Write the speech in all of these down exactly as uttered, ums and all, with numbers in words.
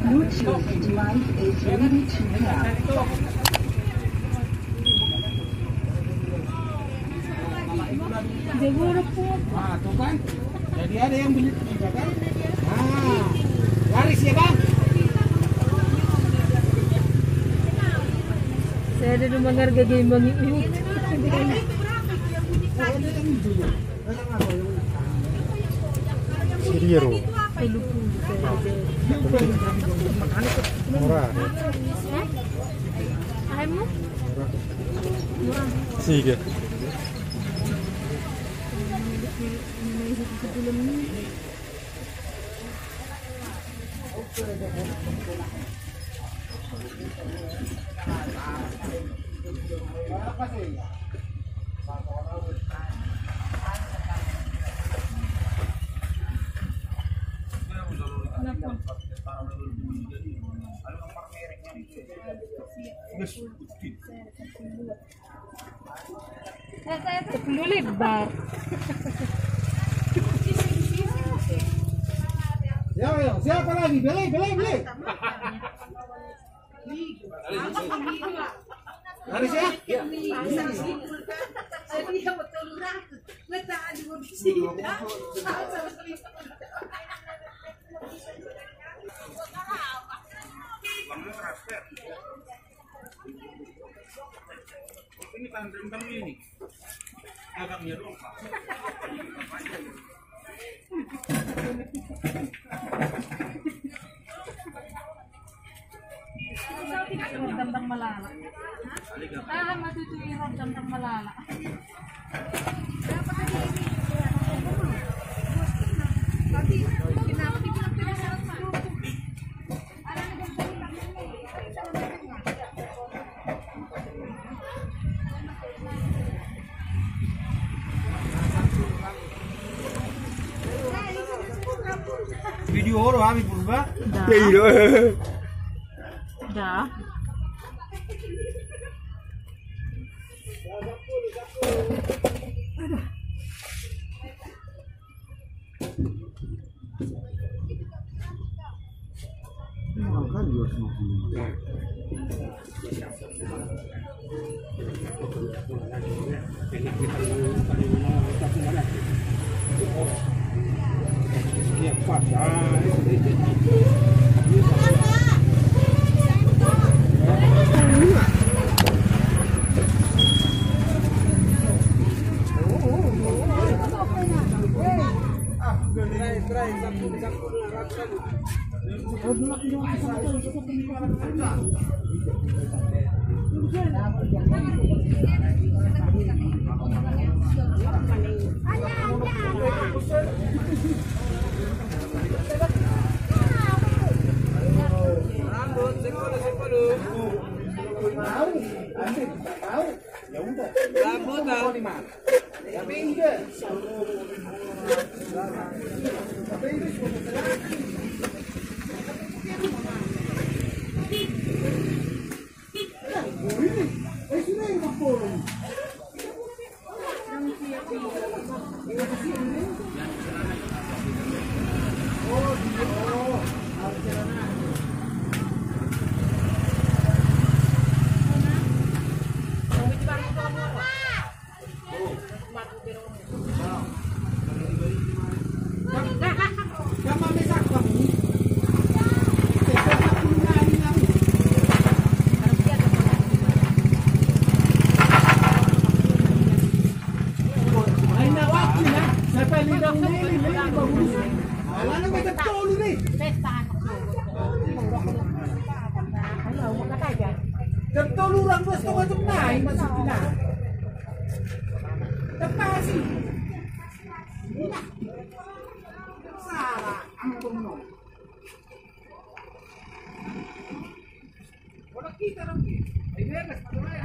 Bluetooth device is ready to pair. Nah, tuh kan. Jadi ada yang beli juga kan? Nah, laris ya bang? Saya ada rumah harga game bang itu. Siriero. Murah. Ayammu? Sige. Sepuluh lebar. Ya, ya, siapa lagi? Beli, beli, beli. Laris ya? Ya. Ini tandem ini. Agaknya doang, Pak. Tentang malala. Ah, matutuwi ron tentang malala. Video orang kami berubah. Iya. Dah. Tertolurang gusto ko itong nahin, masakit na. Tapasi. Sara, ang tumulong. Wala kita lang. Ay, Vegas, patulay.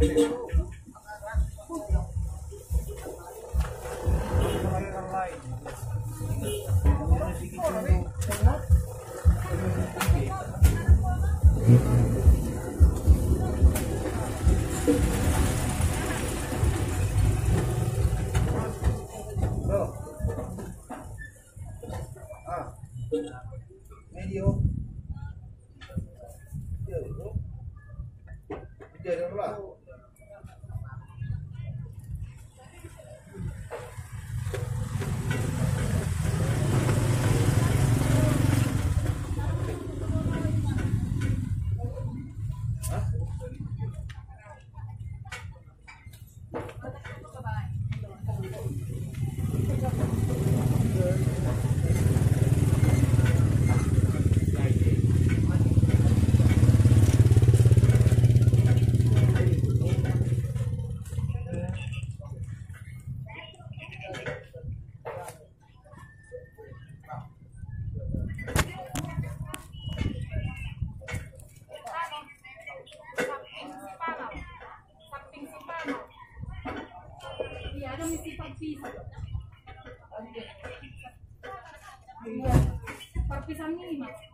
Medio. Jadi apa? Iya, ada misi perpisah. Perpisahnya lima.